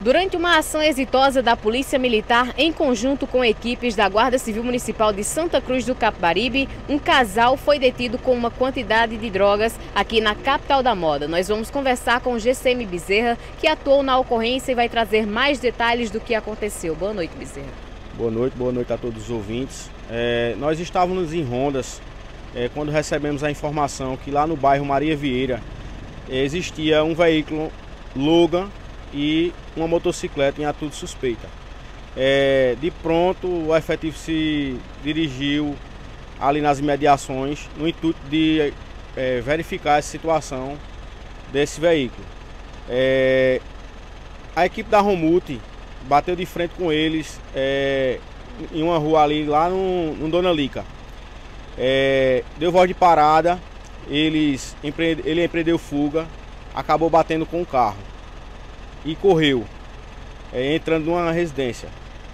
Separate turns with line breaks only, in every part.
Durante uma ação exitosa da Polícia Militar, em conjunto com equipes da Guarda Civil Municipal de Santa Cruz do Capibaribe, um casal foi detido com uma quantidade de drogas aqui na capital da moda. Nós vamos conversar com o GCM Bezerra, que atuou na ocorrência e vai trazer mais detalhes do que aconteceu. Boa noite, Bezerra.
Boa noite a todos os ouvintes. Nós estávamos em rondas quando recebemos a informação que lá no bairro Maria Vieira existia um veículo Logan e uma motocicleta em atitude suspeita. De pronto, o efetivo se dirigiu ali nas imediações no intuito de verificar a situação desse veículo. A equipe da Romute bateu de frente com eles em uma rua ali, lá no Dona Lica. Deu voz de parada, ele empreendeu fuga, acabou batendo com o carro e correu, entrando numa residência.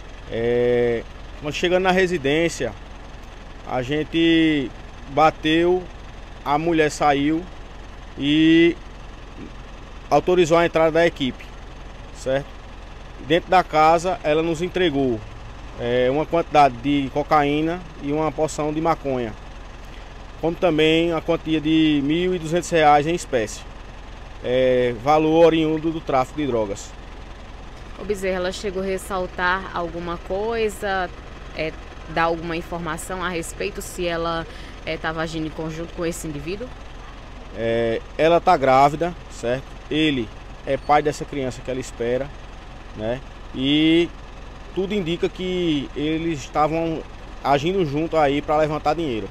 Nós chegando na residência, a gente bateu, a mulher saiu e autorizou a entrada da equipe, certo? Dentro da casa, ela nos entregou uma quantidade de cocaína e uma porção de maconha, como também a quantia de R$ 1.200 em espécie. Valor oriundo do tráfico de drogas.
O Bezerra, ela chegou a ressaltar alguma coisa, dar alguma informação a respeito se ela estava agindo em conjunto com esse indivíduo?
Ela está grávida, certo? Ele é pai dessa criança que ela espera, né? E tudo indica que eles estavam agindo junto aí para levantar dinheiro.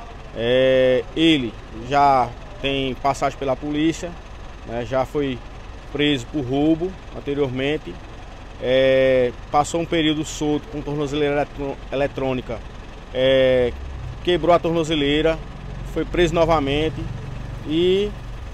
Ele já tem passagem pela polícia, já foi preso por roubo anteriormente, passou um período solto com tornozeleira eletrônica, quebrou a tornozeleira, foi preso novamente e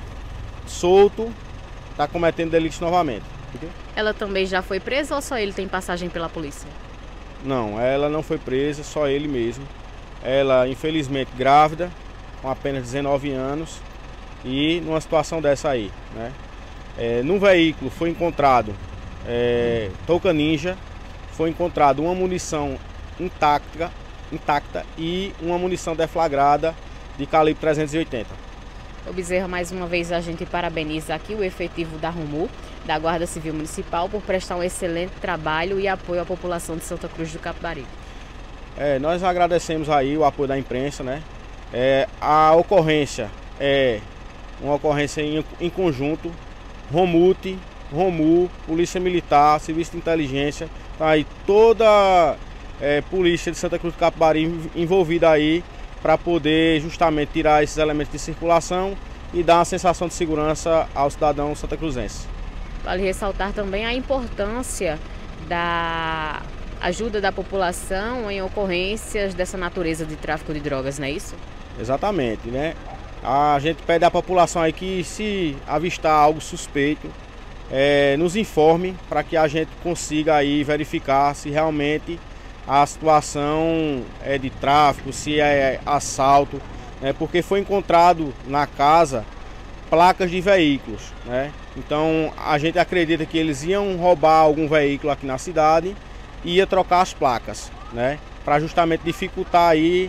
solto, está cometendo delitos novamente. Entendeu?
Ela também já foi presa ou só ele tem passagem pela polícia?
Não, ela não foi presa, só ele mesmo. Ela, infelizmente, grávida, com apenas 19 anos. E numa situação dessa aí, né? No veículo foi encontrado touca ninja, foi encontrado uma munição intacta e uma munição deflagrada de calibre 380.
O Bezerra, mais uma vez a gente parabeniza aqui o efetivo da ROMU, da Guarda Civil Municipal, por prestar um excelente trabalho e apoio à população de Santa Cruz do Capibaribe.
Nós agradecemos aí o apoio da imprensa, né? A ocorrência uma ocorrência em conjunto, Romute, ROMU, Polícia Militar, Serviço de Inteligência, tá aí toda Polícia de Santa Cruz do Capibaribe envolvida aí para poder justamente tirar esses elementos de circulação e dar uma sensação de segurança ao cidadão santacruzense.
Vale ressaltar também a importância da ajuda da população em ocorrências dessa natureza de tráfico de drogas, não é isso?
Exatamente, né? A gente pede à população aí que, se avistar algo suspeito, nos informe para que a gente consiga aí verificar se realmente a situação é de tráfico, se é assalto, né? Porque foi encontrado na casa placas de veículos, né? Então a gente acredita que eles iam roubar algum veículo aqui na cidade e ia trocar as placas, né? Para justamente dificultar aí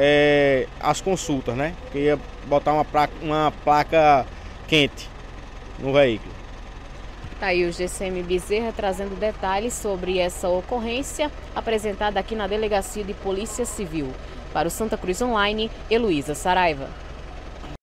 as consultas, né? Porque ia botar uma placa quente no veículo.
Tá aí o GCM Bezerra trazendo detalhes sobre essa ocorrência apresentada aqui na Delegacia de Polícia Civil. Para o Santa Cruz Online, Heloísa Saraiva.